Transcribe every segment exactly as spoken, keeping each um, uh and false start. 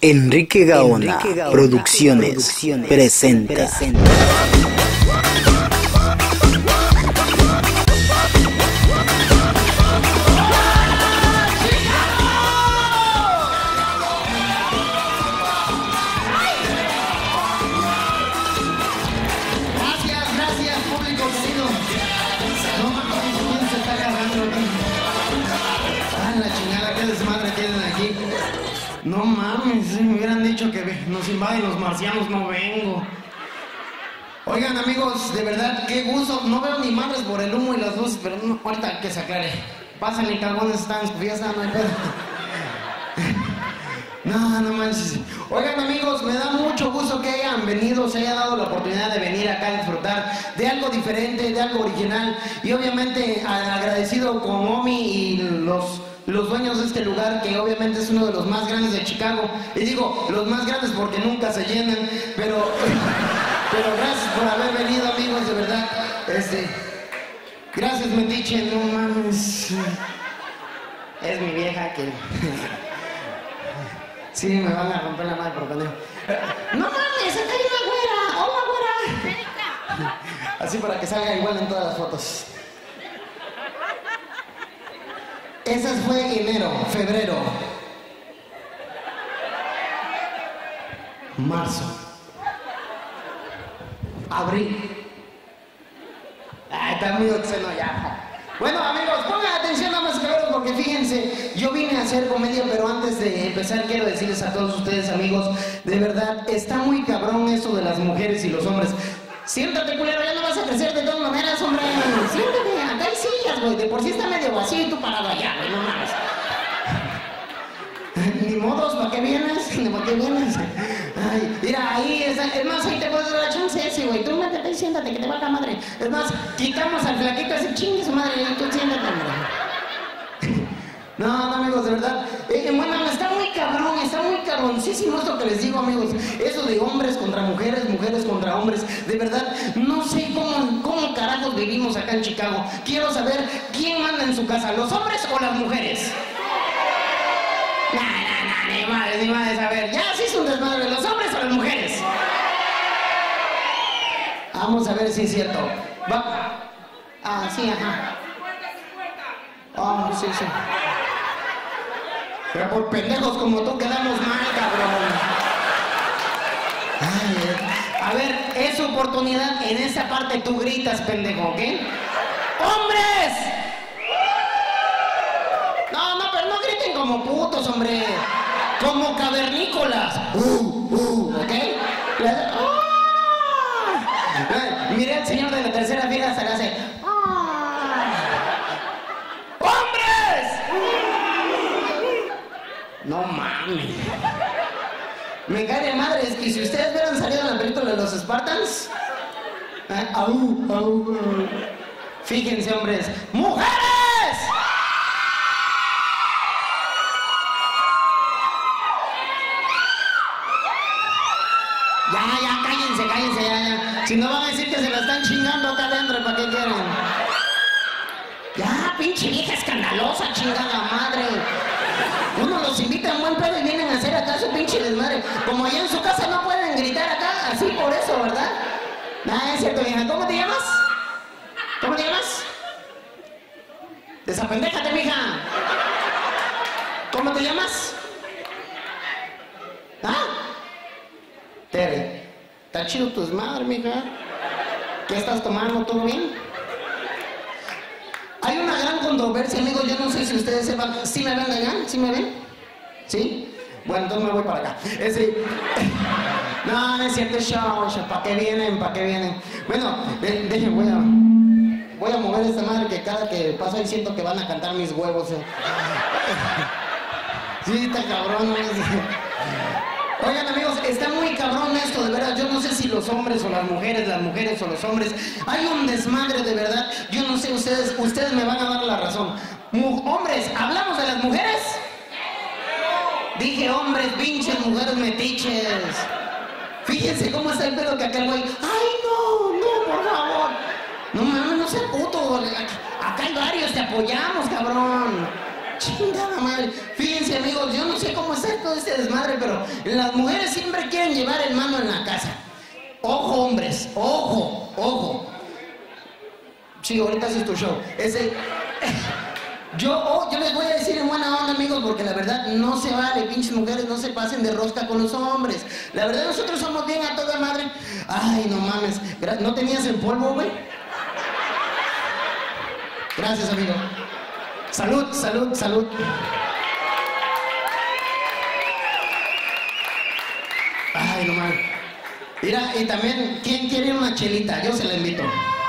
Enrique Gaona, Enrique Gaona Producciones, Producciones presenta. presenta. No mames, si me hubieran dicho que nos invaden los marcianos, no vengo. Oigan, amigos, de verdad, qué gusto. No veo ni madres por el humo y las luces, pero no, ahorita que se aclare. Pásenle, cagones, están en su fiesta, no hay pedo. No, no manches. Oigan, amigos, me da mucho gusto que hayan venido, se haya dado la oportunidad de venir acá a disfrutar de algo diferente, de algo original. Y obviamente agradecido con Omi y los... los dueños de este lugar, que obviamente es uno de los más grandes de Chicago. Y digo, los más grandes porque nunca se llenan, pero, pero gracias por haber venido, amigos, de verdad. Este, gracias, Metiche, no mames. Es mi vieja que... Sí, me van a romper la madre por pendejo. No mames, acá hay una güera, hola güera. Así para que salga igual en todas las fotos. Esa fue enero, febrero, marzo, abril. Ay, está muy obsceno ya. Bueno, amigos, pongan atención, damas y caballeros, porque fíjense, yo vine a hacer comedia, pero antes de empezar quiero decirles a todos ustedes, amigos, de verdad, está muy cabrón esto de las mujeres y los hombres. Siéntate, culero, ya no vas a crecer de todas maneras, hombre. Siéntate, acá hay sillas, güey. De por sí está medio vacío y tú parado allá, güey, no mames. Ni modos, ¿para qué vienes? Ni para qué vienes. Ay, mira, ahí, es, es más, ahí te puedes dar la chance ese, güey. Tú métete y siéntate, que te va la madre. Es más, quitamos al flaquito ese chingue su madre y tú siéntate, hombre. No, no, amigos, de verdad. Eh, bueno, está muy cabrón, está muy cabroncísimo esto que les digo, amigos. Eso de hombres contra mujeres, mujeres contra hombres. De verdad, no sé cómo, cómo carajos vivimos acá en Chicago. Quiero saber quién manda en su casa, ¿los hombres o las mujeres? Nah, nah, nah, ni madre, ni madre, a ver. Ya se hizo un desmadre, ¿los hombres o las mujeres? Vamos a ver si es cierto. Va. Ah, sí, ajá. Ah, oh, sí, sí. Pero por pendejos como tú quedamos mal, cabrón. Ay, a ver, es su oportunidad. En esa parte tú gritas, pendejo, ¿ok? ¡Hombres! No, no, pero no griten como putos, hombre. Como cavernícolas. Uh, uh, ¿ok? ¡Oh! Mire al señor de la tercera fila hasta que hace... No mames. Me cae de madre, es que si ustedes hubieran salido en la película de los Spartans. ¿Eh? Au, au, au. Fíjense, hombres. ¡Mujeres! Ya, ya, cállense, cállense, ya, ya. Si no van a decir que se la están chingando acá adentro, ¿para qué quieren? Ya, pinche vieja escandalosa, chingada madre. Uno los invita a un buen pedo y vienen a hacer acá su pinche desmadre. Como allá en su casa no pueden gritar acá, así por eso, ¿verdad? Nah, es cierto, vieja. ¿Cómo te llamas? ¿Cómo te llamas? Desapendéjate, mija. ¿Cómo te llamas? ¿Ah? Tere. ¿Está chido tu desmadre, mija? ¿Qué estás tomando? ¿Todo bien? Hay una gran controversia, amigos, yo no sé si ustedes sepan. ¿Sí me ven allá? ¿Sí me ven? ¿Sí? Bueno, entonces me voy para acá. Ese... No, no es cierto, show, show. ¿Para qué vienen? ¿Para qué vienen? Bueno, de, dejen, voy a... Voy a mover esta madre que cada que pasa ahí siento que van a cantar mis huevos. Eh. Sí, está cabrón, ¿no? Oigan, amigos, está muy cabrón esto, de verdad. Yo no sé si los hombres o las mujeres, las mujeres o los hombres. Hay un desmadre, de verdad. Yo no sé, ustedes ustedes me van a dar la razón. Mu hombres, ¿hablamos de las mujeres? Dije hombres, pinches mujeres metiches. Fíjense cómo está el pedo que aquel güey. ¡Ay, no, no, por favor! No mames, no seas puto. Acá hay varios, te apoyamos, cabrón. Chingada madre. Fíjense, amigos, yo no sé cómo está todo este desmadre, pero las mujeres siempre quieren llevar el mando en la casa. Ojo, hombres, ojo, ojo. Sí, ahorita haces tu show. Ese... Yo, oh, yo les voy a decir en buena onda, amigos, porque la verdad no se vale, pinches mujeres, no se pasen de rosca con los hombres. La verdad nosotros somos bien a toda madre. Ay, no mames, ¿no tenías el polvo, güey? Gracias, amigo. Salud, salud, salud. Ay, no mames. Mira, y también, ¿quién quiere una chelita? Yo se la invito.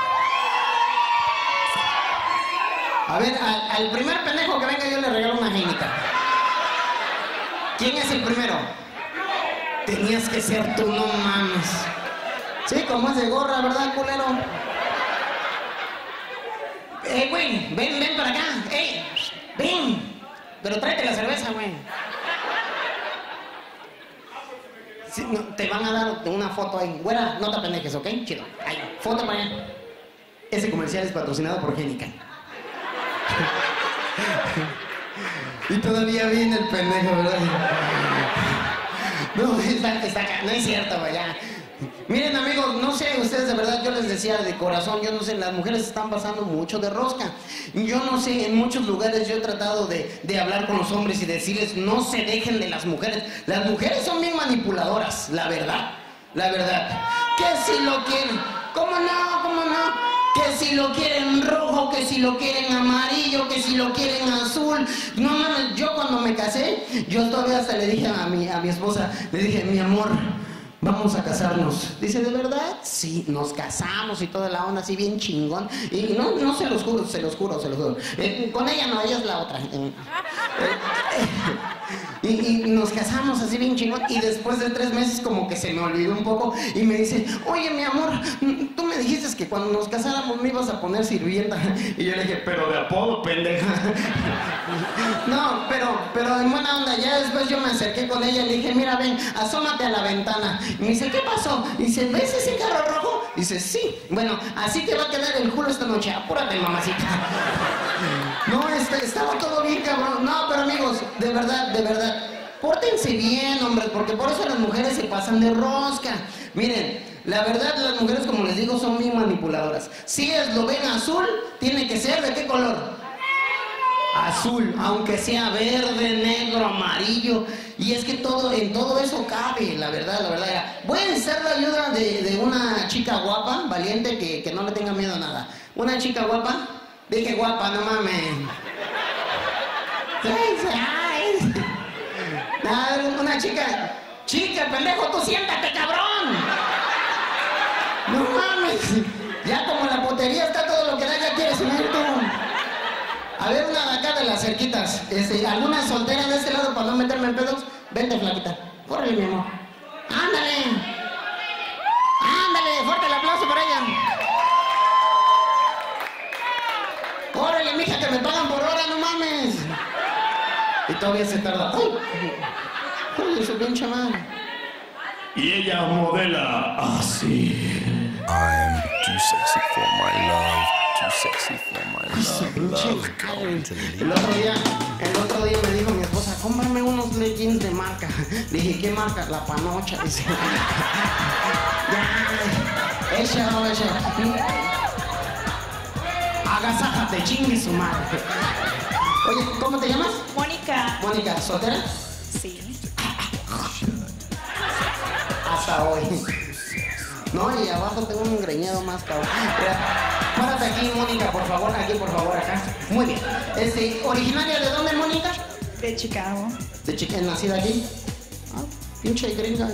A ver, al, al primer pendejo que venga yo le regalo una jainita. ¿Quién es el primero? Tenías que ser tú, no mames. Sí, como es de gorra, ¿verdad, culero? Eh, güey, ven, ven para acá. Eh, ven. Pero tráete la cerveza, güey. Sí, no, te van a dar una foto ahí. Güera, no te pendejes, ¿ok? Chido. Ahí, foto para allá. Ese comercial es patrocinado por Génica. Y todavía viene el pendejo, ¿verdad? No, está, está acá. No es cierto, vaya. Miren, amigos, no sé, ustedes de verdad, yo les decía de corazón, yo no sé, las mujeres están pasando mucho de rosca. Yo no sé, en muchos lugares yo he tratado de, de hablar con los hombres y decirles, no se dejen de las mujeres. Las mujeres son bien manipuladoras, la verdad, la verdad. Que si lo quieren, ¿cómo no? ¿Cómo no? Que si lo quieren rojo, que si lo quieren amarillo, que si lo quieren azul. No mames, yo cuando me casé, yo todavía hasta le dije a mi, a mi esposa, le dije, mi amor, vamos a casarnos. Dice, ¿de verdad? Sí, nos casamos y toda la onda así bien chingón. Y no, no se los juro, se los juro, se los juro. Eh, con ella no, ella es la otra. Eh, eh, eh, y, y nos casamos así bien chingón. Y después de tres meses como que se me olvidó un poco. Y me dice, oye, mi amor, tú me dijiste que cuando nos casáramos me ibas a poner sirvienta. Y yo le dije, pero de apodo, pendeja. No, pero, pero en buena onda. Ya después yo me acerqué con ella y le dije, mira, ven, asómate a la ventana. Y me dice, ¿qué pasó? Y dice, ¿ves ese carro rojo? Y dice, sí. Bueno, así te va a quedar el culo esta noche. Apúrate, mamacita. No, este, estaba todo bien, cabrón. No, pero amigos, de verdad, de verdad, pórtense bien, hombres, porque por eso las mujeres se pasan de rosca. Miren, la verdad, las mujeres, como les digo, son bien manipuladoras. Si es lo ven azul, tiene que ser ¿de qué color? Azul, aunque sea verde, negro, amarillo. Y es que todo, en todo eso cabe, la verdad, la verdad. Voy a necesitar la ayuda de, de una chica guapa, valiente, que, que no le tenga miedo a nada. Una chica guapa, dije guapa, no mames. Ay, ay. Una chica, chica, pendejo, tú siéntate, cabrón. No mames. Ya como la potería está todo lo que da, ya quieres subir tú. A ver, una de acá de las cerquitas. Este, ¿alguna soltera de este lado para no meterme en pedos? Vente, flaquita. Córrele, mi amor. ¡Ándale! ¡Ándale! ¡Fuerte el aplauso para ella! ¡Córrele, mija, que me pagan por hora, no mames! Y todavía se tarda. ¡Ay! ¡Ay, su pinche madre! Y ella modela así. I'm too sexy for my love. Too sexy for my love. Love coming to me. El otro día, el otro día me dijo mi esposa, cómprame unos leggings de marca. Le dije, ¿qué marca? La Panocha. Dice, ya, echa, no, echa. Agasájate, chingue su madre. Oye, ¿cómo te llamas? Mónica. Mónica, ¿soltera? Sí. Hasta hoy. No, y abajo tengo un greñado más, cabrón. Párate aquí, Mónica, por favor, aquí, por favor, acá. Muy bien. Este, ¿originaria de dónde, Mónica? De Chicago. ¿De Chicago? ¿Nacida aquí? Ah, pinche gringa.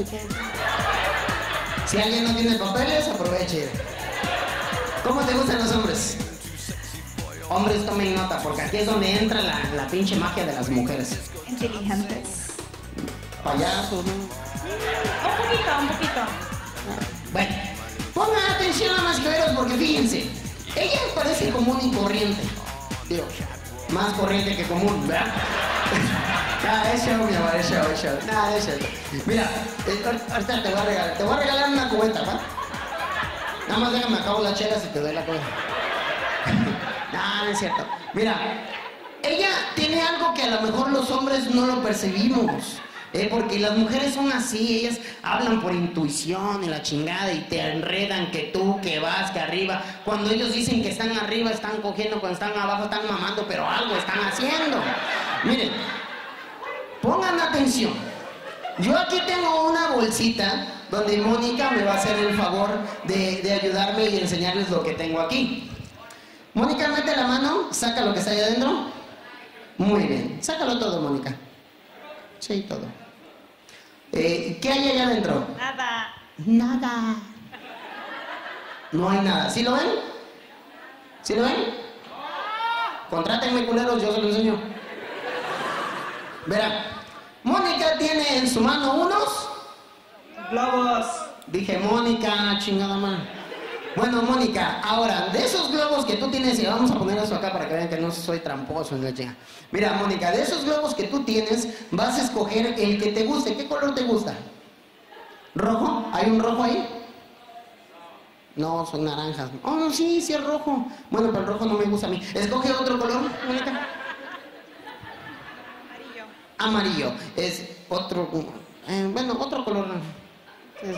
Si alguien no tiene papeles, aproveche. ¿Cómo te gustan los hombres? Hombres, tomen nota, porque aquí es donde entra la, la pinche magia de las mujeres. Inteligentes. Payasos, ¿no? Un poquito, un poquito. Bueno, pongan atención a más caberos porque fíjense, ella parece común y corriente. Digo, más corriente que común, ¿verdad? Ah, es show, mi amor, es show, es show. Nah, es show. Mira, eh, ahorita te voy a regalar, te voy a regalar una cubeta, ¿va? Nada más déjame acabo la chela si te doy la cubeta. Nah, no es cierto. Mira, ella, tiene algo que a lo mejor los hombres no lo percibimos. Eh, porque las mujeres son así, ellas hablan por intuición y la chingada y te enredan que tú, que vas, que arriba. Cuando ellos dicen que están arriba, están cogiendo, cuando están abajo están mamando, pero algo están haciendo. Miren, pongan atención. Yo aquí tengo una bolsita donde Mónica me va a hacer el favor de, de ayudarme y enseñarles lo que tengo aquí. Mónica, mete la mano, saca lo que está ahí adentro. Muy bien, sácalo todo, Mónica. Sí, todo. Eh, ¿Qué hay allá adentro? Nada. Nada. No hay nada. ¿Sí lo ven? ¿Sí lo ven? Contrátenme, culeros, yo se lo enseño. Verán, Mónica tiene en su mano unos... Globos. Dije, Mónica, chingada madre. Bueno, Mónica, ahora, de esos globos que tú tienes, y vamos a poner eso acá para que vean que no soy tramposo en la chinga. Mira, Mónica, de esos globos que tú tienes, vas a escoger el que te guste. ¿Qué color te gusta? ¿Rojo? ¿Hay un rojo ahí? No, son naranjas. Oh, no, sí, sí es rojo. Bueno, pero el rojo no me gusta a mí. Escoge otro color, Mónica. Amarillo. Amarillo. Es otro... Eh, bueno, otro color. Es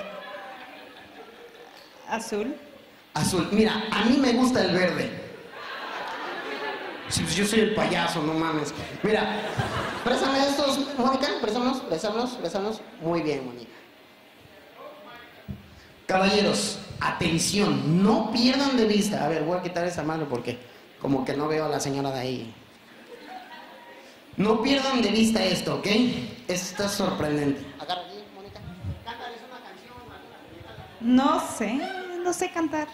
Azul. azul. Mira, a mí me gusta el verde. Sí, pues yo soy el payaso, no mames. Mira, préstame estos, Mónica, préstamelos, préstamelos, préstamelos. Muy bien, Mónica. Caballeros, atención, no pierdan de vista. A ver, voy a quitar esa mano porque como que no veo a la señora de ahí. No pierdan de vista esto, ¿ok? Esto es sorprendente. Agarra aquí, Mónica. Cántales una canción. No sé, no sé cantar.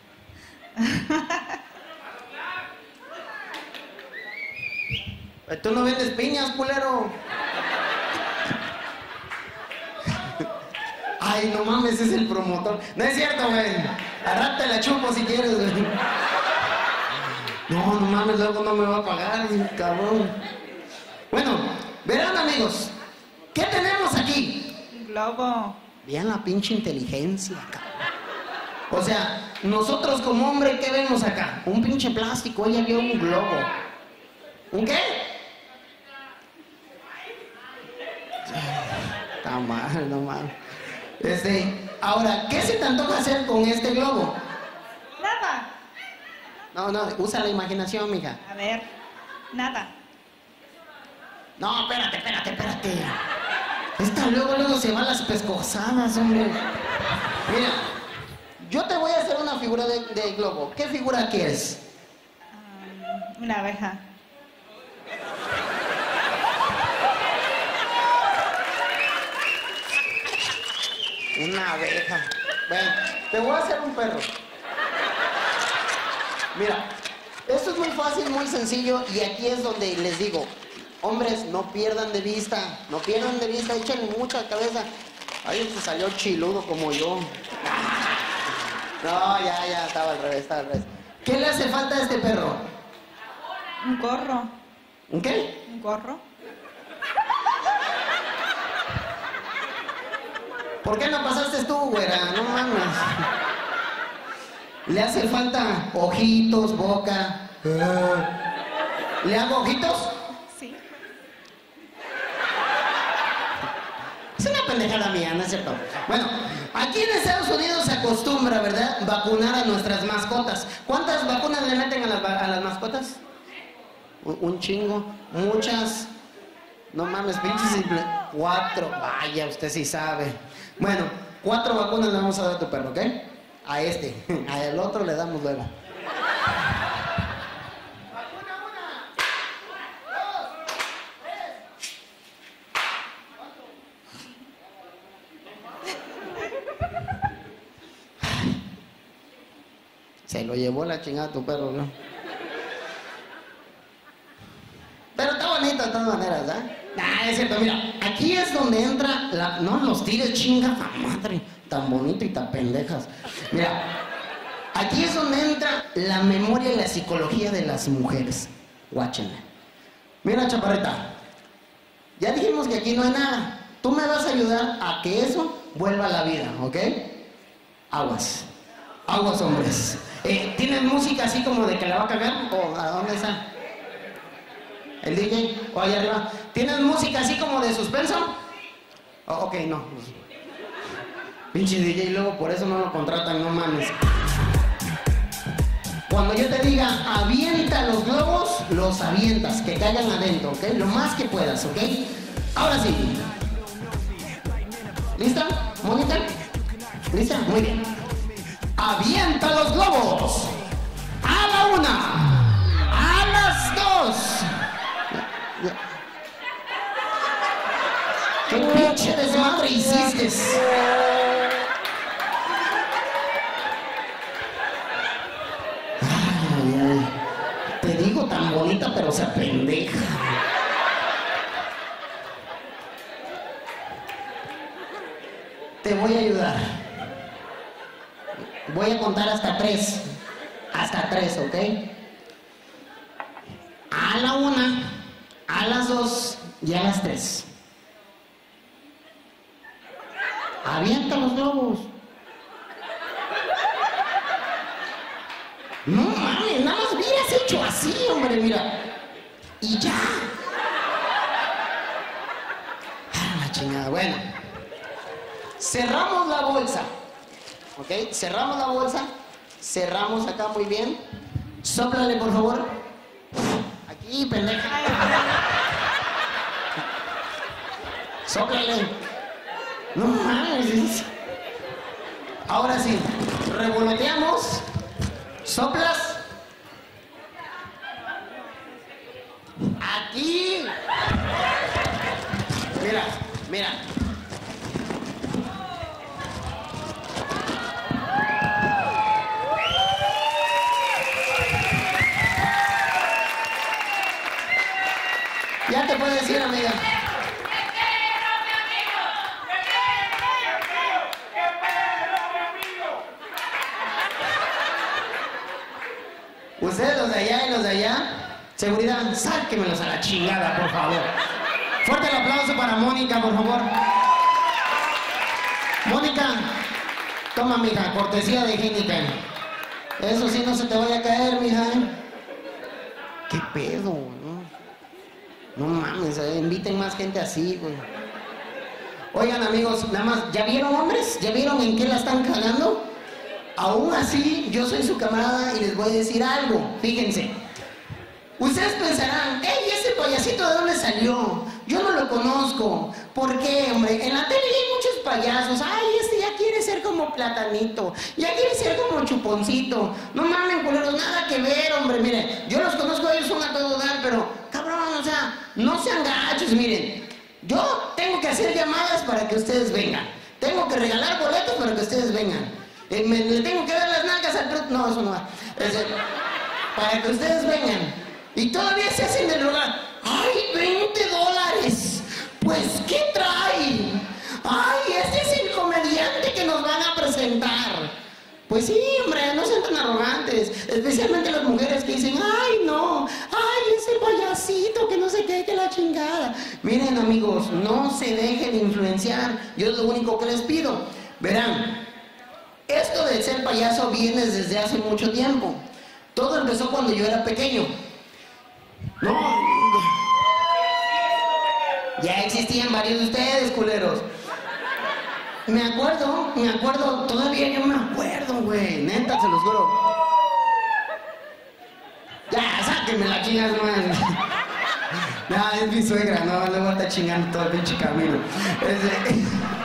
Tú no vendes piñas, culero. Ay, no mames, es el promotor. No es cierto, güey. Al rato te la chupo si quieres, güey. No, no mames, luego no me va a pagar, cabrón. Bueno, verán, amigos. ¿Qué tenemos aquí? Un globo. Vean la pinche inteligencia, cabrón. O sea, nosotros como hombre, ¿qué vemos acá? Un pinche plástico, ella vio un globo. ¿Un qué? Está mal, no mal. Este, ahora, ¿qué se te antoja hacer con este globo? Nada. No, no, usa la imaginación, mija. A ver, nada. No, espérate, espérate, espérate. Esta luego, luego se va a las pescosadas, hombre. Mira, yo te voy a hacer una figura de, de globo. ¿Qué figura quieres? Um, una abeja. Una abeja. Ven, te voy a hacer un perro. Mira, esto es muy fácil, muy sencillo, y aquí es donde les digo, hombres, no pierdan de vista, no pierdan de vista, échenle mucha cabeza. Ay, se salió chiludo como yo. No, ya, ya, estaba al revés, estaba al revés. ¿Qué le hace falta a este perro? Un gorro. ¿Un qué? Un gorro. ¿Por qué no pasaste tú, güera? No mames. Le hace falta ojitos, boca. ¿Le hago ojitos? Sí. Es una pendejada mía, ¿no es cierto? Bueno, aquí en Estados Unidos se acostumbra, ¿verdad?, vacunar a nuestras mascotas. ¿Cuántas vacunas le meten a las, a las mascotas? Un, un chingo, muchas. No mames, pinches simple. Cuatro. Vaya, usted sí sabe. Bueno, cuatro vacunas le vamos a dar a tu perro, ¿ok? A este. Al otro le damos luego. Vacuna una. Dos. Tres. Se lo llevó la chingada tu perro, ¿no? Pero está bonito de todas maneras, ¿eh? Nah, es cierto, mira, aquí es donde entra la... No los tires, chinga, madre, tan bonito y tan pendejas. Mira, aquí es donde entra la memoria y la psicología de las mujeres. Guáchenla. Mira, chaparrita, ya dijimos que aquí no hay nada. Tú me vas a ayudar a que eso vuelva a la vida, ¿ok? Aguas. Aguas, hombres. Eh, ¿Tienen música así como de que la va a cagar? ¿O a dónde está? El D J, o allá arriba. ¿Tienes música así como de suspenso? Oh, ok, no. Pinche D J, luego por eso no lo contratan, no mames. Cuando yo te diga, avienta los globos, los avientas, que caigan adentro, ¿ok? Lo más que puedas, ¿ok? Ahora sí. ¿Lista, Mónica? ¿Lista? Muy bien. Avienta los globos. A la una. A las dos. ¿Qué pinche desmadre hiciste? Ay, ay. Te digo tan bonita, pero se apendeja. Te voy a ayudar. Voy a contar hasta tres. Hasta tres, ¿ok? A la una, a las dos y a las tres. Avienta los globos. No mames, nada más hubieras hecho así, hombre, mira. Y ya. Ah, la chingada, bueno. Cerramos la bolsa. ¿Ok? Cerramos la bolsa. Cerramos acá muy bien. Sóplale, por favor. Aquí, pendeja. Sóplale. No mames. Ahora sí. Revoloteamos. Soplas. Aquí. Mira, mira. Ya te puedes decir, amiga. Ustedes los de allá y los de allá, seguridad, sáquenmelos a la chingada, por favor. Fuerte el aplauso para Mónica, por favor. Mónica, toma, mija, cortesía de Heineken. Eso sí, no se te vaya a caer, mija. ¿Qué pedo, no? No mames, eh, inviten más gente así, güey. Oigan, amigos, nada más, ¿ya vieron, hombres? ¿Ya vieron en qué la están cagando? Aún así, yo soy su camarada y les voy a decir algo. Fíjense. Ustedes pensarán, ¡ey, ese payasito de dónde salió! Yo no lo conozco. ¿Por qué, hombre? En la tele hay muchos payasos. ¡Ay, este ya quiere ser como Platanito! ¡Ya quiere ser como Chuponcito! No mames, culeros, nada que ver, hombre. Miren, yo los conozco, ellos son a todo dar, pero, cabrón, o sea, no sean gachos, miren. Yo tengo que hacer llamadas para que ustedes vengan. Tengo que regalar boletos para que ustedes vengan. Eh, me, le tengo que dar las nalgas al truco. No, eso no va. Es, eh, para que ustedes vengan. Y todavía se hacen de rogar. ¡Ay, veinte dólares! Pues, ¿qué trae? ¡Ay, este es el comediante que nos van a presentar! Pues sí, hombre, no sean tan arrogantes. Especialmente las mujeres que dicen, ¡ay, no! ¡Ay, ese payasito que no se qué, que la chingada! Miren, amigos, no se dejen influenciar. Yo es lo único que les pido. Verán, esto de ser payaso viene desde hace mucho tiempo. Todo empezó cuando yo era pequeño. No. Ya existían varios de ustedes, culeros. Me acuerdo, me acuerdo, todavía yo me acuerdo, güey. Neta, se los juro. Ya, sáquenme la chingas, man. No, es mi suegra, no, luego está chingando todo el pinche camino. Ese...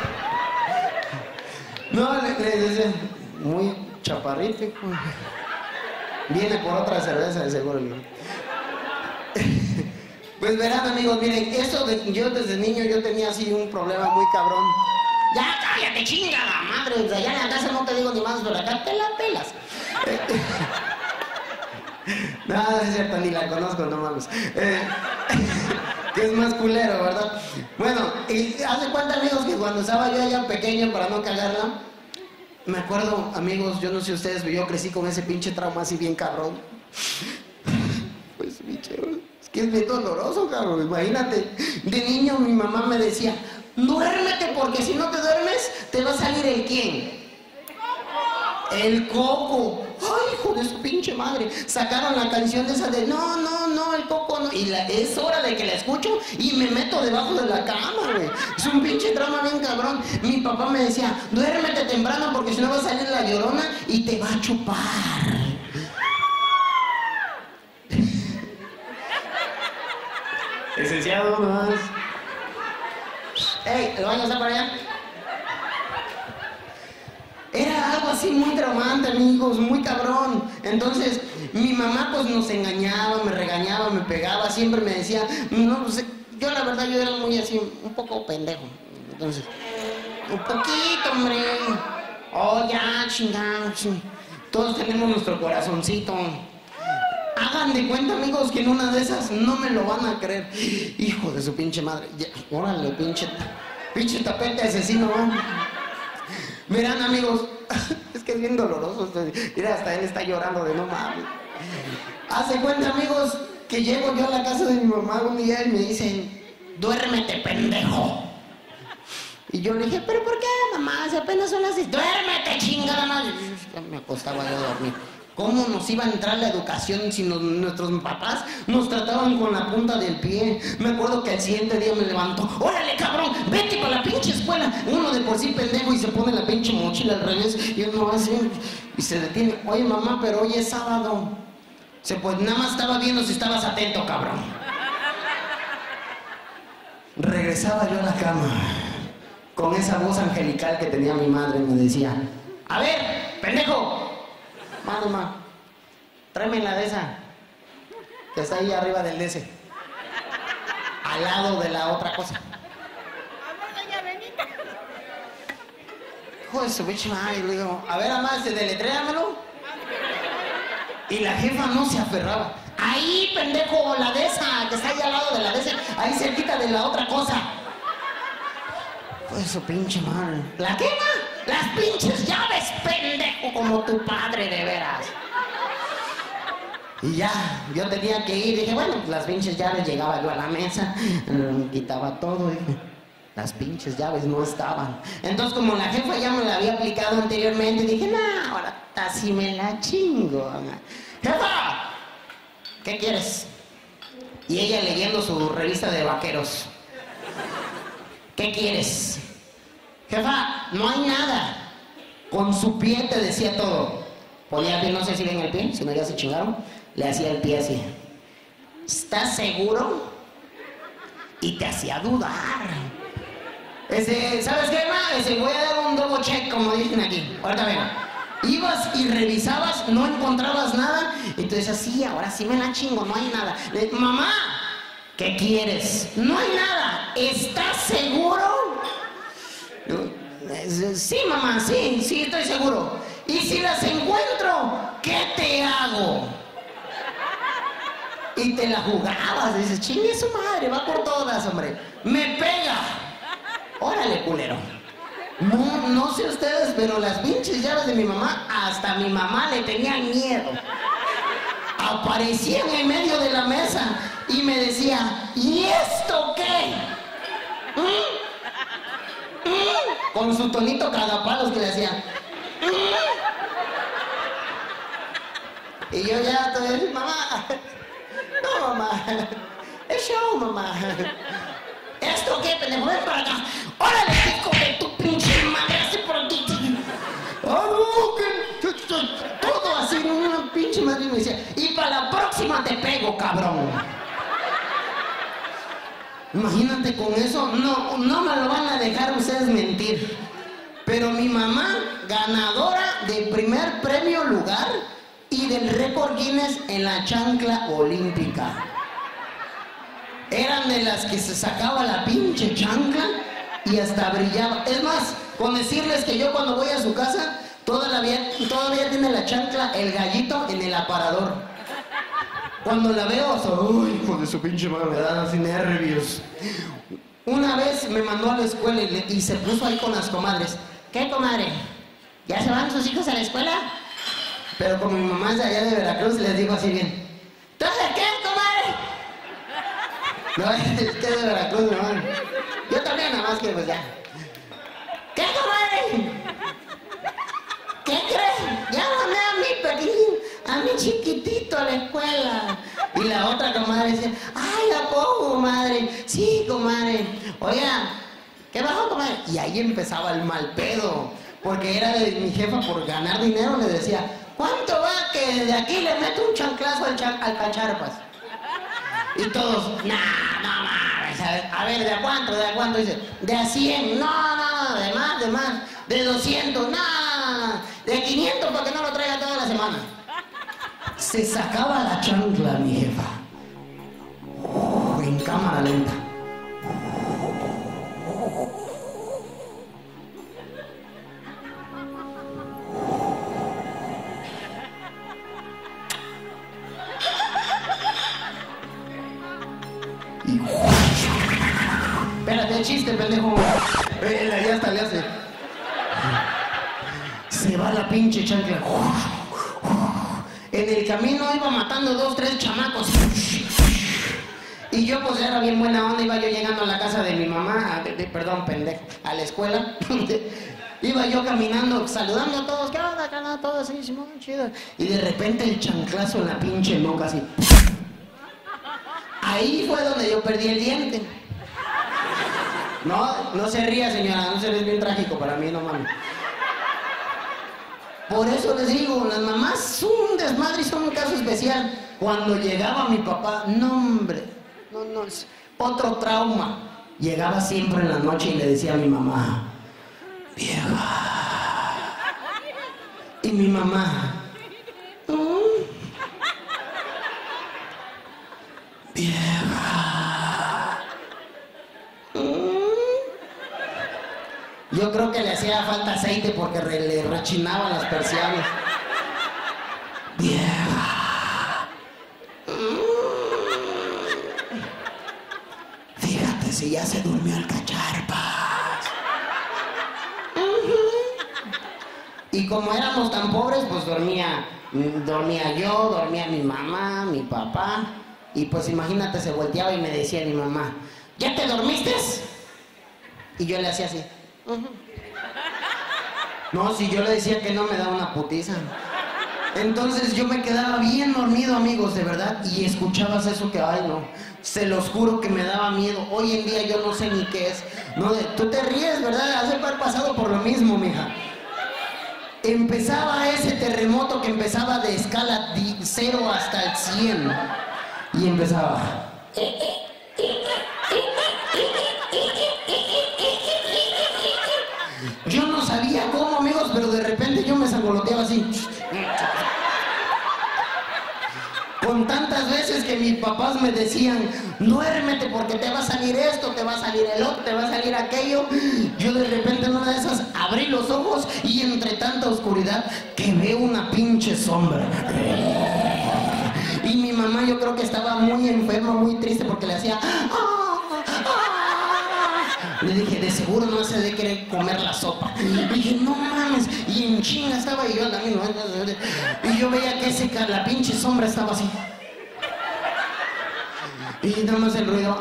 No, le, le decía, muy chaparrito. Viene por otra cerveza, de seguro, ¿no? Pues verán, amigos, miren, eso de yo desde niño yo tenía así un problema muy cabrón. Ya cállate, chingada madre, o sea, ya en la casa no te digo ni más, pero acá te la pelas. No, no es cierto, ni la conozco, no mames. Eh, que es más culero, ¿verdad? Bueno, y hace cuenta, amigos, que cuando estaba yo allá pequeño, para no cagarla, me acuerdo, amigos, yo no sé ustedes, pero yo crecí con ese pinche trauma así bien cabrón. Pues, pinche, es que es bien doloroso, cabrón, imagínate. De niño mi mamá me decía, duérmete porque si no te duermes, te va a salir el quién. El coco. Ay, hijo de su pinche madre. Sacaron la canción de esa de no, no, no, el coco no. Y la, es hora de que la escucho y me meto debajo de la cama, güey. Es un pinche trauma bien cabrón. Mi papá me decía, duérmete temprano porque si no va a salir la llorona y te va a chupar. Licenciado, más. Ey, ¿el baño está para allá? Era algo así muy traumante, amigos, muy cabrón. Entonces, mi mamá pues nos engañaba, me regañaba, me pegaba, siempre me decía, no, pues yo la verdad yo era muy así, un poco pendejo. Entonces, un poquito, hombre. Oh, ya, chingada. Todos tenemos nuestro corazoncito. Hagan de cuenta, amigos, que en una de esas no me lo van a creer. Hijo de su pinche madre. Ya, órale, pinche, pinche tapete asesino, ¿no? Verán, amigos, es que es bien doloroso. Mira, hasta él está llorando de no mames. Hace cuenta, amigos, que llego yo a la casa de mi mamá un día y me dicen, duérmete, pendejo. Y yo le dije, ¿pero por qué, mamá? Si apenas son las seis. Duérmete, chingada madre. Me acostaba yo a dormir. ¿Cómo nos iba a entrar la educación si nos, nuestros papás nos trataban con la punta del pie? Me acuerdo que al siguiente día me levantó, órale cabrón, vete para la pinche escuela. Uno de por sí pendejo y se pone la pinche mochila al revés y uno así y se detiene. Oye mamá, pero hoy es sábado. Se, pues nada más estaba viendo si estabas atento, cabrón. Regresaba yo a la cama con esa voz angelical que tenía mi madre y me decía, a ver, pendejo. Mano, ma, tráeme la de esa, que está ahí arriba del D S, al lado de la otra cosa. A ver, doña Benita. Hijo de su pinche madre, le digo, a ver, mamá, deletréamelo. Y la jefa no se aferraba. Ahí, pendejo, la de esa, que está ahí al lado de la de esa, ahí cerquita de la otra cosa. Hijo de su pinche madre. ¿La qué, ma? Las pinches llaves, pendejo, como tu padre, de veras. Y ya, yo tenía que ir, dije, bueno, las pinches llaves, llegaba yo a la mesa, quitaba todo, dije, las pinches llaves no estaban. Entonces, como la jefa ya me la había aplicado anteriormente, dije, no, ahora así me la chingo. ¡Jefa! ¿Qué quieres? Y ella leyendo su revista de vaqueros. ¿Qué quieres? Jefa, no hay nada. Con su pie te decía todo. Ponía el pie, no sé si ven el pie, si no ya se chingaron. Le hacía el pie así. ¿Estás seguro? Y te hacía dudar. Ese, ¿sabes qué, ma? Ese, voy a dar un double check, como dicen aquí. Ahorita ven. Ibas y revisabas, no encontrabas nada. Y tú decías, sí, ahora sí me la chingo, no hay nada. Le, mamá, ¿qué quieres? No hay nada. ¿Estás seguro? Sí, mamá, sí, sí, estoy seguro. Y si las encuentro, ¿qué te hago? Y te la jugabas, dices, chingue su madre, va por todas, hombre. Me pega. Órale, culero. No, no sé ustedes, pero las pinches llaves de mi mamá, hasta mi mamá le tenían miedo. Aparecían en medio de la mesa y me decía, ¿y esto qué? ¿Mm? ¿Mm? Con su tonito cagapalos que le hacía. ¿Mm? Y yo ya todavía decía, mamá, no mamá, es show, mamá. ¿Esto qué, pendejo? Ven para acá. ¡Órale, hijo de tu pinche madre! Así por aquí. Todo así, una pinche madre me decía, y para la próxima te pego, cabrón. Imagínate con eso, no, no me lo van a dejar ustedes mentir. Pero mi mamá, ganadora del primer premio lugar y del récord Guinness en la chancla olímpica. Eran de las que se sacaba la pinche chancla y hasta brillaba. Es más, con decirles que yo cuando voy a su casa, todavía, todavía tiene la chancla, el gallito en el aparador. Cuando la veo, uy, hijo de su pinche madre, me dan así nervios. Una vez me mandó a la escuela y, le, y se puso ahí con las comadres. ¿Qué, comadre? ¿Ya se van sus hijos a la escuela? Pero como mi mamá es de allá de Veracruz, les digo así bien. ¿Entonces qué, comadre? No, es que es de Veracruz, mi mamá. Yo también, nada más que pues ya. ¿Qué, comadre? ¿Qué crees? Llámame a mi pequeño. mi chiquitito a la escuela. Y la otra comadre decía, ay, ¿a poco, comadre? Sí, comadre. Oiga, ¿qué bajó, comadre? Y ahí empezaba el mal pedo, porque era de mi jefa por ganar dinero, le decía, ¿cuánto va que de aquí le meto un chanclazo al, cha al cacharpas? Y todos, nah, no mames, a ver, a ver, ¿de a cuánto, de a cuánto? Dice, de a cien, no, no, de más, de más, de doscientos, no, de quinientos para que no lo traiga toda la semana. Se sacaba la chancla mi jefa, en cámara lenta. Espérate, chiste, pendejo. Eh, ya hasta le hace. Se va la pinche chancla. En el camino iba matando dos, tres chamacos. Y yo pues era bien buena onda, iba yo llegando a la casa de mi mamá, de, de, perdón, pendejo, a la escuela. Iba yo caminando, saludando a todos, ¿qué onda, cara? Todos así, muy chido. Y de repente el chanclazo en la pinche nuca así. Ahí fue donde yo perdí el diente. No, no se ría, señora, no se ríe, es bien trágico para mí, no mames. Por eso les digo, las mamás son un desmadre y son un caso especial. Cuando llegaba mi papá, no hombre, no, no, es otro trauma. Llegaba siempre en la noche y le decía a mi mamá, vieja. Y mi mamá, ¿Mm? vieja. ¿Mm? Yo creo que le hacía falta aceite porque re, le rechinaban las persianas. Vieja. Fíjate si ya se durmió el cacharpas. Y como éramos tan pobres, pues dormía, dormía yo, dormía mi mamá, mi papá. Y pues imagínate, se volteaba y me decía mi mamá, ¿ya te dormiste? Y yo le hacía así. Uh-huh. No, si yo le decía que no, me daba una putiza. Entonces yo me quedaba bien dormido, amigos, de verdad. Y escuchabas eso que, ay no, se los juro que me daba miedo. Hoy en día yo no sé ni qué es. No, de, tú te ríes, ¿verdad? Has de haber pasado por lo mismo, mija. Empezaba ese terremoto que empezaba de escala cero hasta el cien. Y empezaba. Yo no sabía cómo, amigos, pero de repente yo me sangoloteaba así. Con tantas veces que mis papás me decían, duérmete porque te va a salir esto, te va a salir el otro, te va a salir aquello. Yo de repente en una de esas abrí los ojos y entre tanta oscuridad que veo una pinche sombra. Y mi mamá yo creo que estaba muy enferma, muy triste porque le hacía... Le dije, de seguro no se de querer comer la sopa. Le dije, no mames. Y en chinga estaba y yo también. Y yo veía que ese, la pinche sombra estaba así. Y nada más el ruido.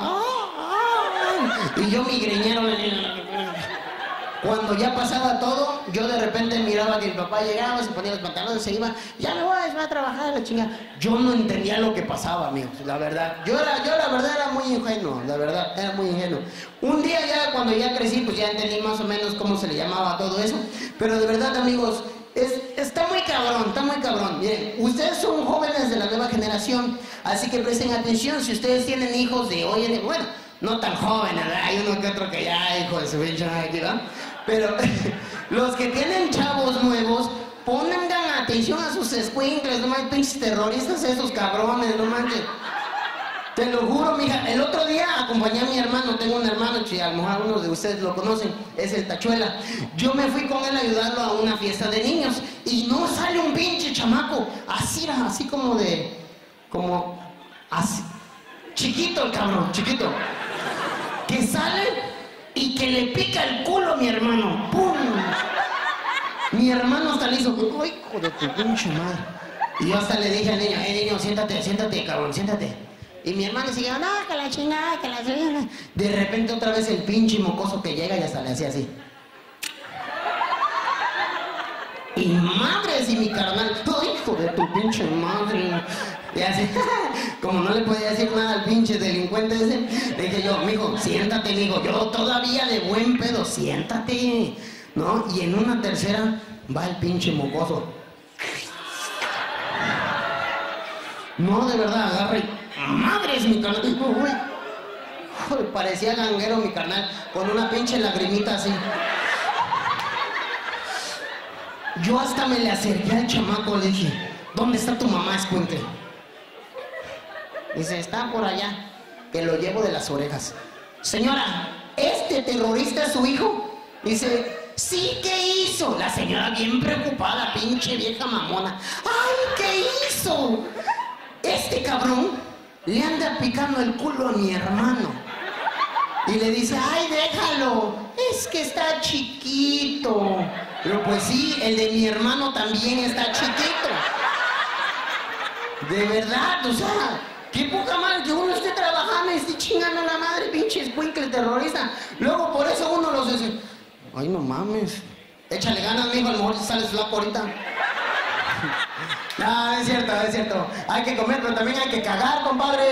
Y yo migreñero. Cuando ya pasaba todo, yo de repente miraba que mi papá llegaba, se ponía los pantalones, se iba, ya me voy, se va a trabajar la chinga. Yo no entendía lo que pasaba, amigos, la verdad. Yo, era, yo la verdad era muy ingenuo, la verdad, era muy ingenuo. Un día ya, cuando ya crecí, pues ya entendí más o menos cómo se le llamaba todo eso. Pero de verdad, amigos, es, está muy cabrón, está muy cabrón. Miren, ustedes son jóvenes de la nueva generación, así que presten atención. Si ustedes tienen hijos de hoy en día, bueno, no tan jóvenes, ¿verdad? Hay uno que otro que ya, hijo de su pinche aquí, ¿verdad? Pero los que tienen chavos nuevos, pongan atención a sus escuincles, no manches, pinches terroristas esos cabrones, no manches. Te lo juro, mija, el otro día acompañé a mi hermano, tengo un hermano, que a lo mejor algunos de ustedes lo conocen, es el Tachuela. Yo me fui con él a ayudarlo a una fiesta de niños y no sale un pinche chamaco, así, así como de, como, así, chiquito el cabrón, chiquito, que sale y que le pica el culo a mi hermano. ¡Pum! Mi hermano hasta le hizo, ¡ay, hijo de tu pinche madre! Y yo hasta le dije al niño, eh, niño, siéntate, siéntate, cabrón, siéntate. Y mi hermano sigue, no, que la chingada, que la chingada. De repente otra vez el pinche mocoso que llega y hasta le hacía así. Y madres y mi carnal, ¡ay! hijo de tu pinche madre. Y así, como no le podía decir nada al pinche delincuente ese, le dije yo, mijo, siéntate, mijo, yo todavía de buen pedo, siéntate, ¿no? Y en una tercera va el pinche mocoso. No, de verdad, agarra y... ¡Madres, mi carnal! Uy, uy, parecía ganguero mi carnal, con una pinche lagrimita así. Yo hasta me le acerqué al chamaco, le dije, ¿dónde está tu mamá, escuincle? Dice, está por allá, que lo llevo de las orejas. Señora, ¿este terrorista es su hijo? Dice, sí, ¿qué hizo? La señora bien preocupada, pinche vieja mamona. ¡Ay, qué hizo! Este cabrón le anda picando el culo a mi hermano. Y le dice, ay, déjalo, es que está chiquito. Pero pues sí, el de mi hermano también está chiquito. De verdad, o sea, qué poca madre que uno esté trabajando y esté chingando a la madre, pinche escuincle terrorista. Luego por eso uno los dice, ay, no mames, échale ganas, mijo, a lo mejor sales flaco ahorita. No, es cierto, es cierto. Hay que comer, pero también hay que cagar, compadre.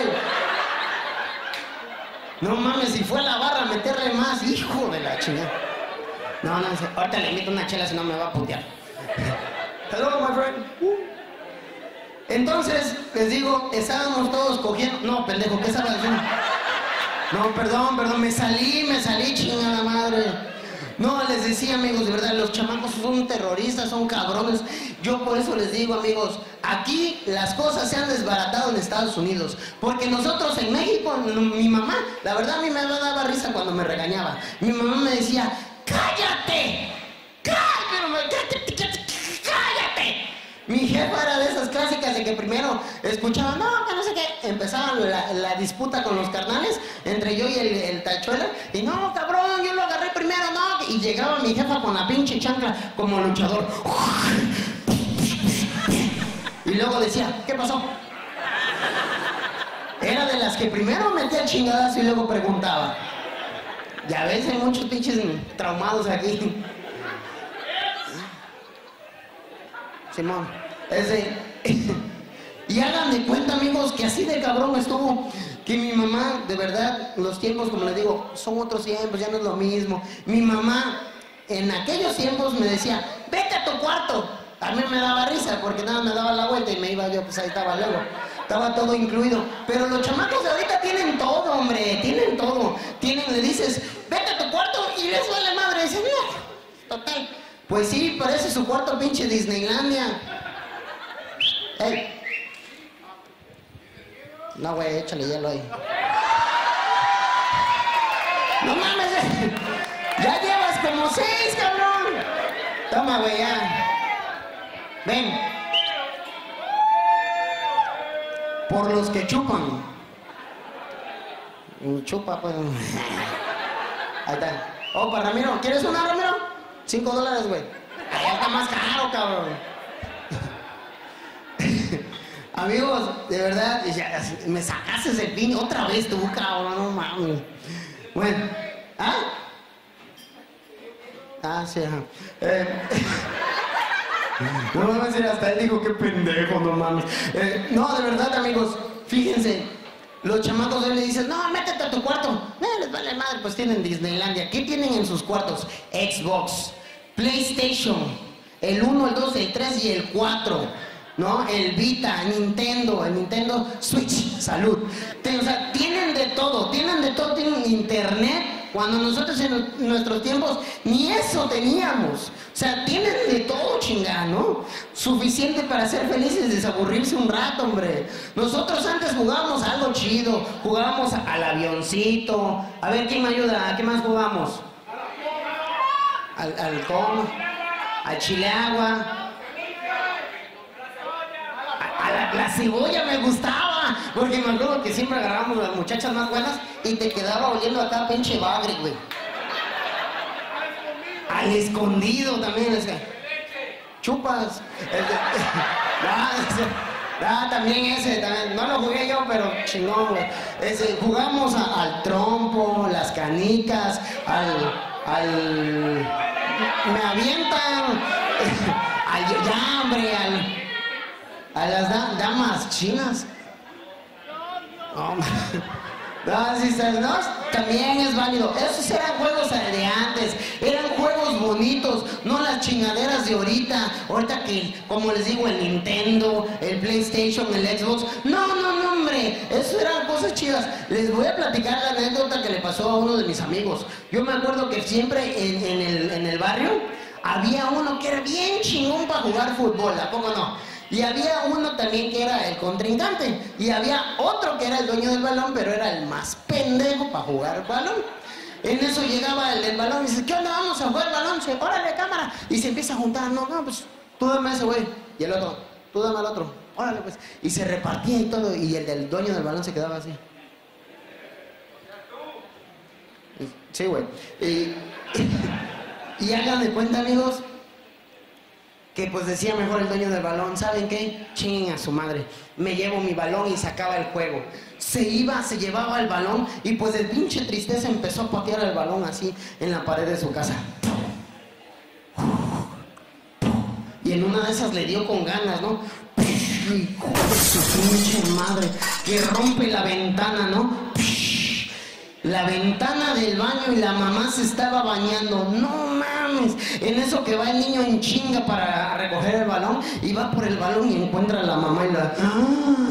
No mames, si fue a la barra a meterle más, hijo de la chingada. No, no, ahorita le invito una chela, si no me va a putear. Hello, my friend. Uh. Entonces, les digo, estábamos todos cogiendo... No, pendejo, ¿qué estaba diciendo? No, perdón, perdón, me salí, me salí, chingada madre. No, les decía, amigos, de verdad, los chamacos son terroristas, son cabrones. Yo por eso les digo, amigos, aquí las cosas se han desbaratado en Estados Unidos. Porque nosotros en México, mi mamá, la verdad a mí me daba risa cuando me regañaba. Mi mamá me decía, ¡cállate! ¡Cállate! ¡Cállate! Mi jefa era de esas clásicas de que primero escuchaba, no, que no sé qué, empezaba la, la disputa con los carnales, entre yo y el, el tachuela, y no, cabrón, yo lo agarré primero, no, y llegaba mi jefa con la pinche chancla como luchador. Y luego decía, ¿qué pasó? Era de las que primero metía chingadas y luego preguntaba. Ya ves, hay muchos pinches traumados aquí. Simón, ese... Y hagan de cuenta, amigos, que así de cabrón estuvo, que mi mamá, de verdad, los tiempos, como les digo, son otros tiempos, ya no es lo mismo. Mi mamá, en aquellos tiempos me decía, vete a tu cuarto. A mí me daba risa, porque nada, me daba la vuelta y me iba yo, pues ahí estaba luego. Estaba todo incluido. Pero los chamacos de ahorita tienen todo, hombre, tienen todo. Tienen, le dices, vete a tu cuarto y les vale madre, señor. Total. Pues sí, parece su cuarto pinche Disneylandia. Ey. No, güey, échale hielo ahí. No mames, eh. Ya llevas como seis, cabrón. Toma, güey, ya. Ven. Por los que chupan. Chupa, pues. Ahí está. Opa, Ramiro, ¿quieres una, Ramiro? Cinco dólares, güey. Allá está más caro, cabrón. Amigos, de verdad, ya, me sacaste el pin otra vez tú, cabrón, no mames. Bueno, ¿ah? Ah, sí, ajá. Eh, no mames, hasta él dijo, qué pendejo, no mames. Eh, no, de verdad, amigos, fíjense, los chamacos de él le dicen, no, métete a tu cuarto. No, les vale madre, pues tienen Disneylandia. ¿Qué tienen en sus cuartos? Xbox, PlayStation, el uno, el dos, el tres y el cuatro. ¿No? El Vita, Nintendo, el Nintendo Switch, salud. O sea, tienen de todo, tienen de todo, tienen internet, cuando nosotros en nuestros tiempos ni eso teníamos. O sea, tienen de todo, chingada, ¿no? Suficiente para ser felices y desaburrirse un rato, hombre. Nosotros antes jugábamos a algo chido, jugábamos al avioncito. A ver, ¿quién me ayuda? ¿A qué más jugamos? Al, al con, al chileagua. A la, la cebolla me gustaba, porque me acuerdo que siempre agarrábamos las muchachas más buenas y te quedaba oliendo acá pinche bagre, güey. Al escondido también, es que... Chupas. Ah, ah, también ese, también. No lo jugué yo, pero chingón, güey. Ese, jugamos a, al trompo, las canicas, al... al... Me avientan... al ya, hombre, al... a las da damas chinas. No, no, sí, no, también es válido. Esos eran juegos de antes, eran juegos bonitos, no las chingaderas de ahorita. Ahorita que, como les digo, el Nintendo, el PlayStation, el Xbox. No, no, no, hombre, eso eran cosas chidas. Les voy a platicar la anécdota que le pasó a uno de mis amigos. Yo me acuerdo que siempre en, en, el, en el barrio había uno que era bien chingón para jugar fútbol, ¿a poco no? Y había uno también que era el contrincante. Y había otro que era el dueño del balón, pero era el más pendejo para jugar balón. En eso llegaba el del balón y dice, ¿qué onda? Vamos a jugar balón. Dice, órale, cámara. Y se empieza a juntar, no, no, pues tú dame a ese güey. Y el otro, tú dame al otro. Órale, pues. Y se repartía y todo. Y el del dueño del balón se quedaba así. Sí, güey. Y, y hagan de cuenta, amigos, que pues decía mejor el dueño del balón, ¿saben qué? Chinguen a su madre, me llevo mi balón y se acaba el juego. Se iba, se llevaba el balón y pues de pinche tristeza empezó a patear el balón así en la pared de su casa. Y en una de esas le dio con ganas, ¿no? Hijo de su pinche madre, que rompe la ventana, ¿no? La ventana del baño y la mamá se estaba bañando. No mames. En eso que va el niño en chinga para recoger el balón y va por el balón y encuentra a la mamá y la... ¡Ah!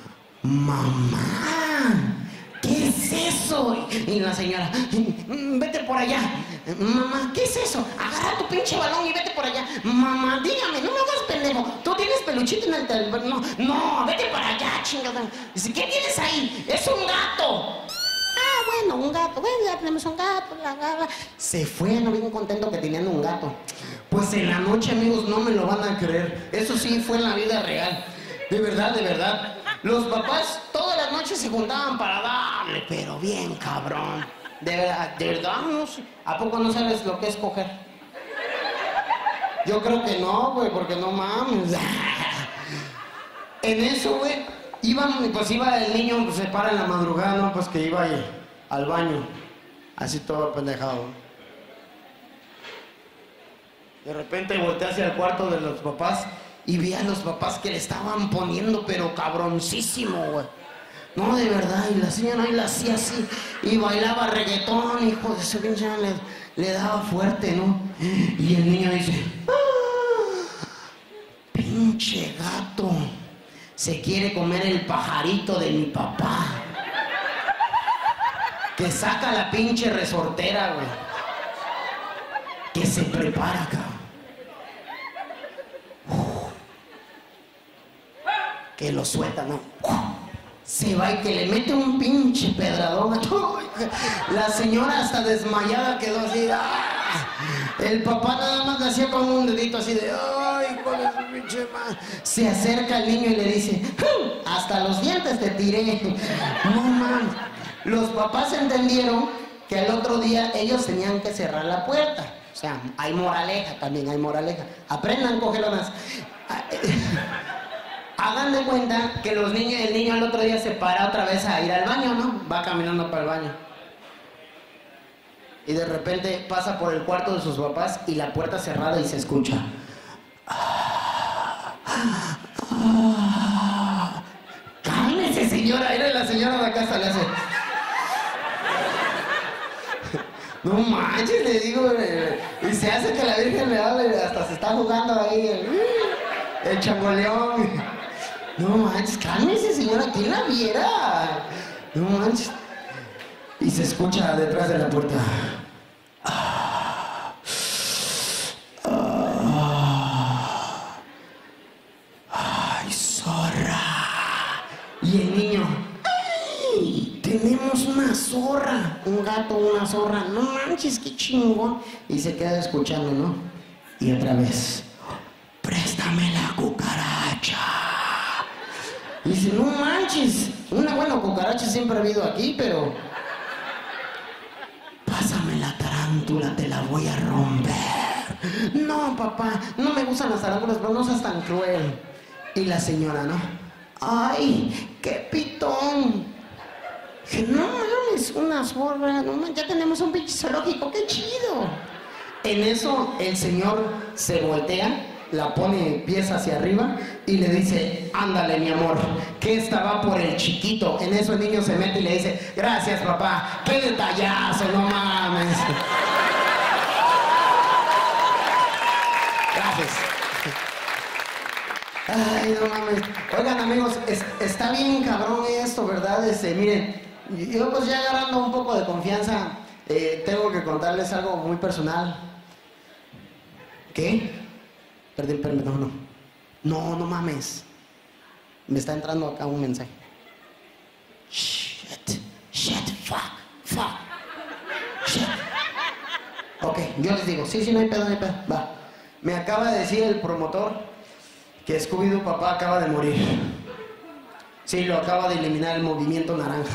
¡Mamá! ¿Qué es eso? Y la señora, vete por allá. Mamá, ¿qué es eso? Agarra tu pinche balón y vete por allá. Mamá, dígame, no me hagas pendejo. Tú tienes peluchito en el teléfono. No, no, vete para allá, chingada. Dice, ¿qué tienes ahí? Es un gato. Ah, bueno, un gato, bueno, ya tenemos un gato, la, la, la. Se fue, no bien contento que tenían un gato. Pues en la noche, amigos, no me lo van a creer. Eso sí fue en la vida real. De verdad, de verdad. Los papás todas las noches se juntaban para darle, pero bien cabrón. De verdad, de verdad, no sé. ¿A poco no sabes lo que es coger? Yo creo que no, güey, porque no mames. En eso, güey, iban, pues iba el niño, pues se para en la madrugada, ¿no? Pues que iba ahí, al baño, así todo pendejado. De repente voltea hacia el cuarto de los papás y vi a los papás que le estaban poniendo, pero cabroncísimo, güey. No, de verdad, y la señora ahí la hacía así, y bailaba reggaetón, hijo de su pinche, le, le daba fuerte, ¿no? Y el niño dice, ¡ah! Pinche gato, se quiere comer el pajarito de mi papá. Que saca la pinche resortera, güey. Que se prepara, cabrón. Que lo suelta, ¿no? Se va y que le mete un pinche pedradón. La señora hasta desmayada quedó así. ¡Ah! El papá nada más le hacía con un dedito así de ¡ay, cuál es su pinche madre! Se acerca al niño y le dice hasta los dientes te tiré. No mames. Los papás entendieron que al otro día ellos tenían que cerrar la puerta. O sea, hay moraleja también, hay moraleja. Aprendan, cogelonas. Hagan de cuenta que los niños, el niño al otro día se para otra vez a ir al baño, ¿no? Va caminando para el baño. Y de repente pasa por el cuarto de sus papás y la puerta cerrada y se escucha. ¡Cálmese, señora! Era la señora de la casa, le hace. No manches, le digo. Y se hace que la Virgen le hable, hasta se está jugando ahí el, el changoleón. No manches, cálmese, señora, ¿quién la viera? No manches. Y se escucha detrás de la puerta. Ah, ah, ¡ay, zorra! Y el niño, ¡ay! Tenemos una zorra. Un gato, una zorra. No manches, qué chingón. Y se queda escuchando, ¿no? Y otra vez, préstame la cucaracha. Y dice, no manches, una buena cucaracha siempre ha habido aquí, pero pásame la tarántula, te la voy a romper. No, papá, no me gustan las tarántulas, pero no seas tan cruel. Y la señora, ¿no? Ay, qué pitón. Dije, no mames, una zorra, no mames, ya tenemos un pinche zoológico, qué chido. En eso el señor se voltea la pone pies hacia arriba y le dice, ándale mi amor, que esta va por el chiquito. En eso el niño se mete y le dice, gracias papá, qué detallazo, no mames. Gracias. Ay, no mames. Oigan amigos, es, está bien cabrón esto, ¿verdad? Este, miren, yo pues ya agarrando un poco de confianza, eh, tengo que contarles algo muy personal. ¿Qué? Perdón, perdón, no, no. No, no mames. Me está entrando acá un mensaje. Shit, shit, fuck, fuck, shit. Ok, yo les digo, sí, sí, no hay pedo, no hay pedo, va. Me acaba de decir el promotor que Scooby-Doo papá acaba de morir. Sí, lo acaba de eliminar el movimiento naranja.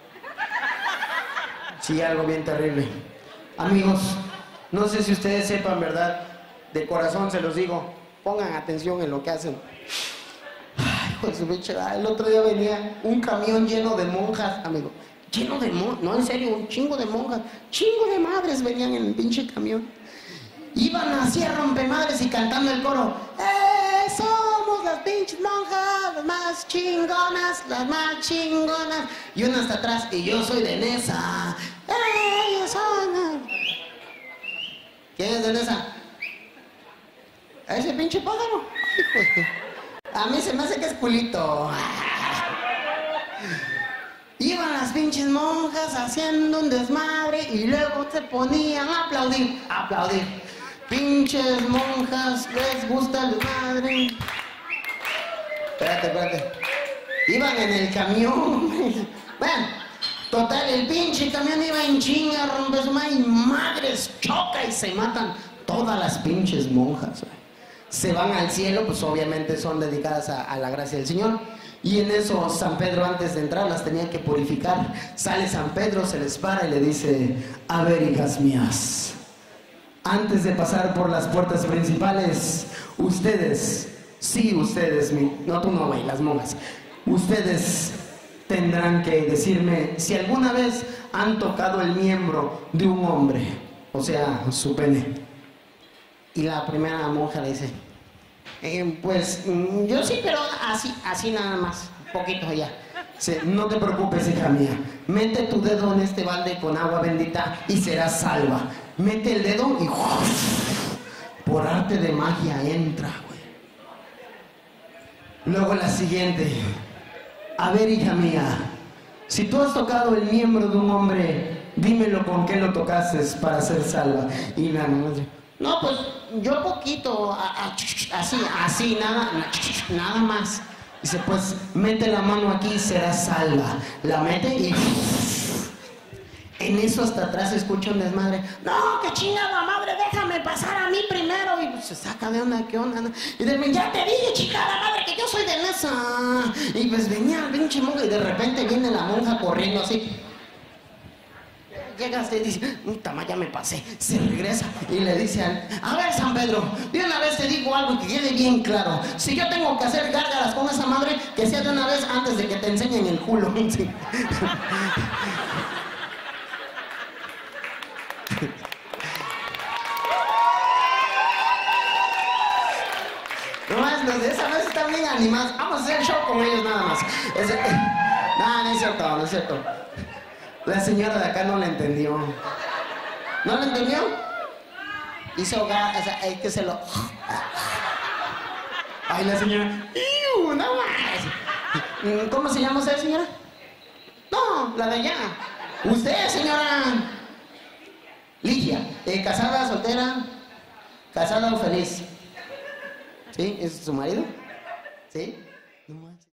Sí, algo bien terrible. Amigos, no sé si ustedes sepan, ¿verdad? De corazón se los digo, pongan atención en lo que hacen. Ay, pues su pinche, el otro día venía un camión lleno de monjas, amigo. Lleno de monjas, no, en serio, un chingo de monjas. Chingo de madres venían en el pinche camión. Iban así a rompemadres y cantando el coro. ¡Eh, somos las pinches monjas, las más chingonas, las más chingonas! Y una hasta atrás, y yo soy de Nesa. ¡Eh, ellos son! ¿Quién es de Nesa? ¿A ese pinche pájaro? Ay, pues, a mí se me hace que es culito. Iban las pinches monjas haciendo un desmadre y luego se ponían a aplaudir, a aplaudir. Pinches monjas, les gusta el desmadre. Espérate, espérate. Iban en el camión. Bueno, total, el pinche camión iba en chinga, rompe su madre y madres, choca y se matan todas las pinches monjas. Se van al cielo, pues obviamente son dedicadas a, a la gracia del Señor. Y en eso San Pedro, antes de entrar, las tenía que purificar. Sale San Pedro, se les para y le dice, a ver, hijas mías, antes de pasar por las puertas principales, ustedes, sí ustedes, no tú no, güey, las monjas, ustedes tendrán que decirme si alguna vez han tocado el miembro de un hombre, o sea, su pene. Y la primera monja le dice, eh, pues mm, yo sí, pero así, así nada más, poquito ya. Dice, no te preocupes, hija mía, mete tu dedo en este balde con agua bendita y serás salva. Mete el dedo y ¡uf! Por arte de magia entra, güey. Luego la siguiente, a ver, hija mía, si tú has tocado el miembro de un hombre, dímelo con qué lo tocaste para ser salva. Y la monja, no, pues yo poquito, a, a, así, así, nada, nada más. Dice, pues mete la mano aquí y serás salva. La mete y en eso hasta atrás se escucha un desmadre. No, que chingada madre, déjame pasar a mí primero. Y pues se saca de onda, ¿qué onda? Y de ya te dije, chingada madre, que yo soy de Nesa. Y pues venía el pinche monja y de repente viene la monja corriendo así. Llegas y dice, puta madre, ya me pasé. Se regresa y le dice al, a ver, San Pedro, de una vez te digo algo que quede bien claro. Si yo tengo que hacer gárgaras con esa madre, que sea de una vez antes de que te enseñen el culo. Sí. No más, los de esa vez están bien animados. Vamos a hacer show con ellos nada más. Es, eh, no, no es cierto, no es cierto. La señora de acá no la entendió. ¿No la entendió? Hizo gas, o sea, es que se lo... Ay, la señora... ¡Iu! ¡No más! ¿Cómo se llama usted, señora? No, la de allá. ¿Usted, señora? Ligia. Eh, ¿Casada, soltera? ¿Casada o feliz? ¿Sí? ¿Es su marido? ¿Sí? No más.